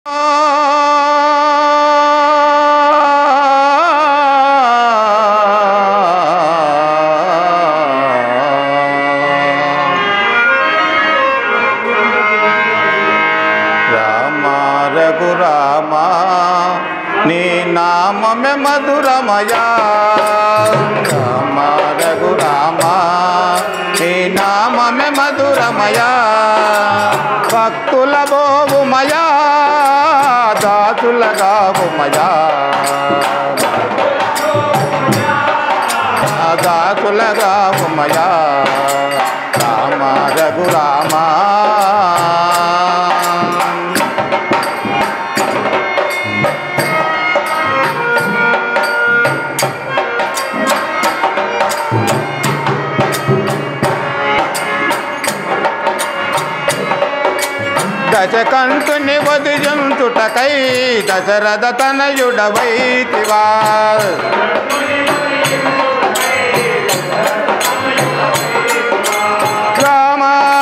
रघुरामा नी नाम में मधुरमया राम रघुरामा नी नाम में मधुरमया भक्तुल बोवुमया दासुल गावुमया दासुल गावुमया राम रघुरामा दशकंठुनि वधिजुंचुटकै दशरथ तनयुडवैतिवा राम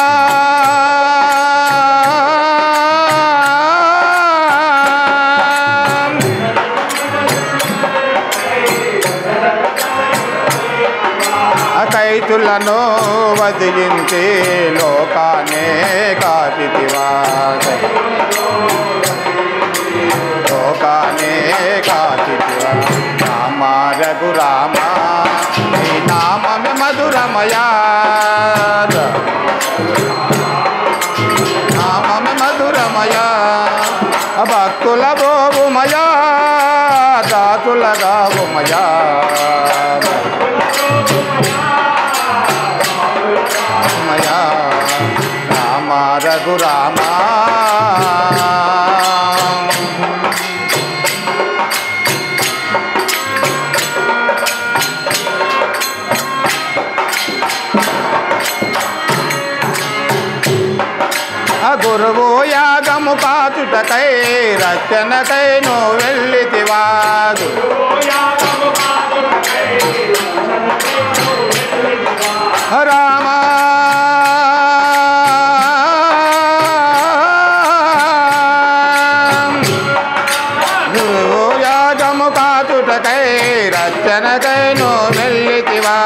कैतुలను వదిలించి లోకానే కాచితివా లోకానే కాచితివా రామ రఘురామ నీ నామమే మధురమయా నామమే మధురమయా భక్తుల బోవుమయా దాతుల గావుమయా राम रघुरामा गुरुवो यागमु काचुटकै रक्षणकै नो वेल्लितिवा राम गुरुवो यागमु काचुटकै रक्षणकै नो वेल्लितिवा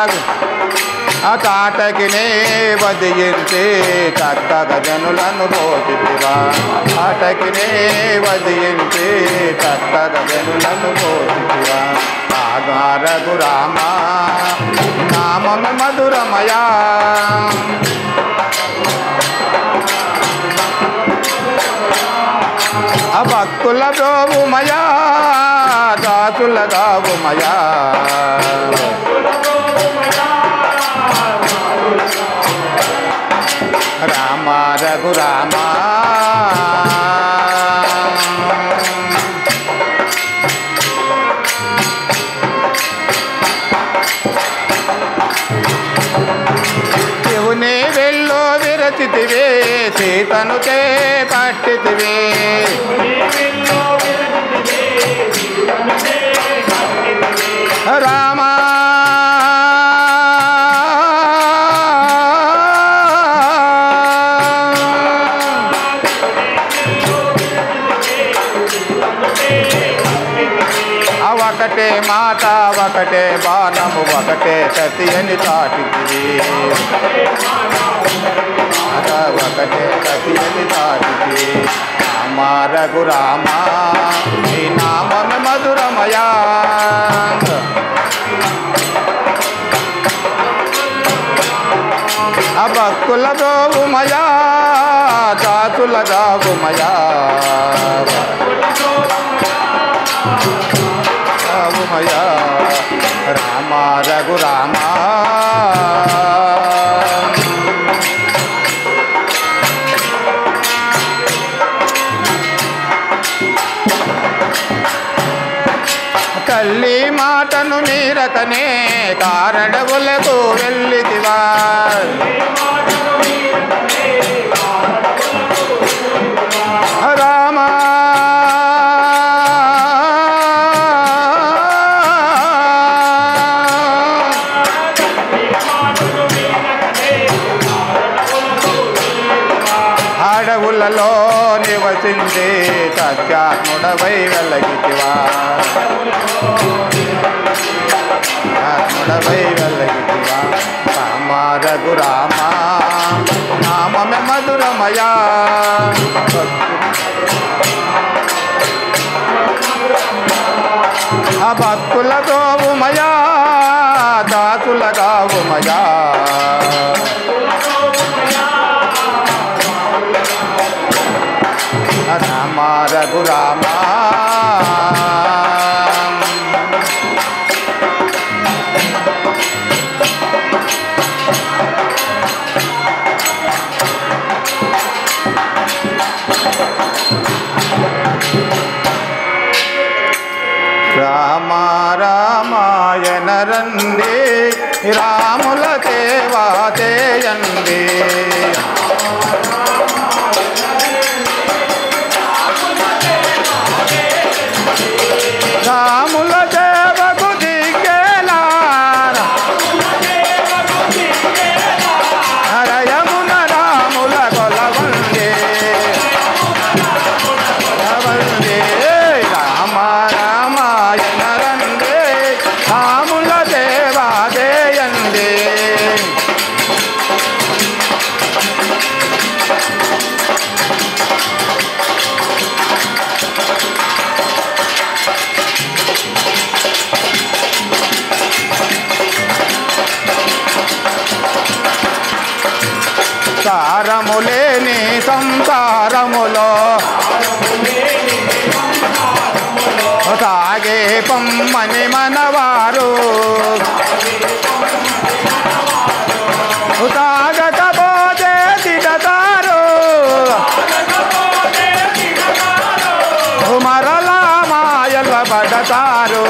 కాటకినే వదిలించి చక్కగా జనులను పోషితివా కాటకినే వదిలించి చక్కగా జనులను పోషితివా రామ రఘురామ నామమే మధురమయా భక్తుల బ్రోవుమయా దాసుల గావుమయా राम रघुरामा शिवने वेल्लो विरचितिवे सीतनु ते पट्टितिवे राम ఒకటే మాట ఒకటే బాణము ఒకటే సతి అని చాటితివి ఒకటే సతి అని చాటితివి రామ రఘురామ నీ నామమే మధురమయా భక్తుల బ్రోవుమయా దాసుల గావుమయా राम रघुरामा తల్లి మాటను మీరకనే కారణములకు వెళ్ళితివా రామ అడవులలో నివసించే సత్యాత్ముడవై వెలగితివా ఆత్ముడవై వెలగితివా రామ రఘురామ నామమే మధురమయా భక్తుల గోవుమయా దాసుల గావుమయా రామ రఘురామ రామ రామాయణ రండి రాముల సేవా చేయండి రాముల సేవకు దిగేలా హరయమున రాముల కొలవండి రామ రామాయణ రండి రాముల సేవా చేయండి సారములేని సంసారములో సాగే పమ్మని మనవారు సాగకపోతే తిడతారు మరలా మాయల పడతారు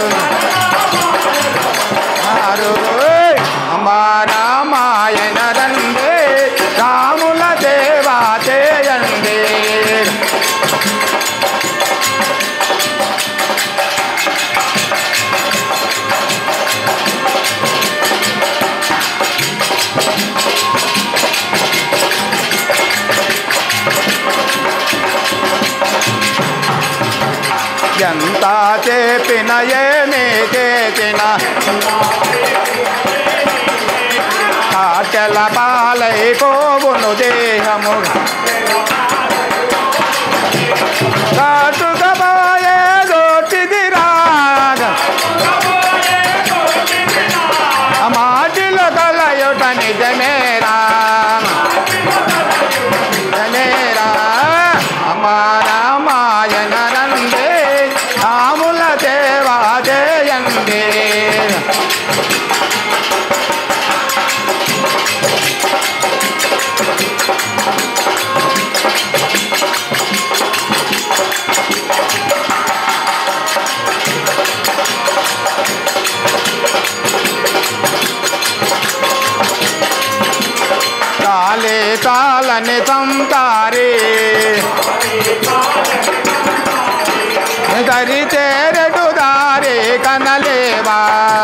రామాయణ రండి రాముల సేవా చేయండి ఎంత చెప్పిన ఏమి చేసిన కాటల పాలైపోవును దేహము కాటుకపోయే గోటిది రాగ మాటిలో కలయుట నిజమేరా నిజమేరా రామాయణ రండి రాముల సేవా చేయండి తాలే తాలని తంతారే దరి తేరెడు దారే కనలేవా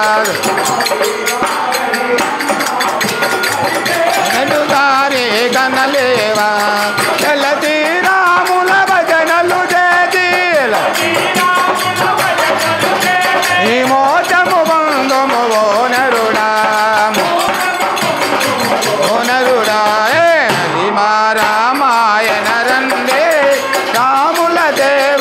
దారే కనలేవా తెలతి రాముల భజనలు చేతి ఈ మోచము బంధము ఓనరుడా ఓనరుడా రామాయణ రండి రాముల దే